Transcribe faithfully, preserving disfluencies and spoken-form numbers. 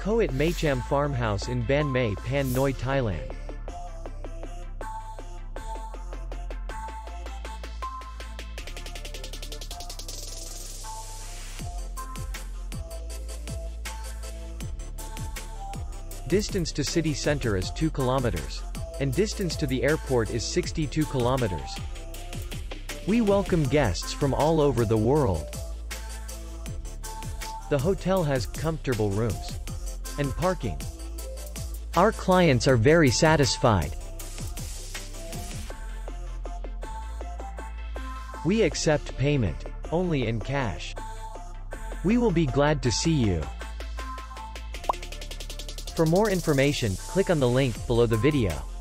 Kowit Maechaem Farmhouse in Ban Mae Pan Noi, Thailand. Distance to city center is two kilometers. And distance to the airport is sixty-two kilometers. We welcome guests from all over the world. The hotel has comfortable rooms and parking. Our clients are very satisfied. We accept payment only in cash. We will be glad to see you. For more information, click on the link below the video.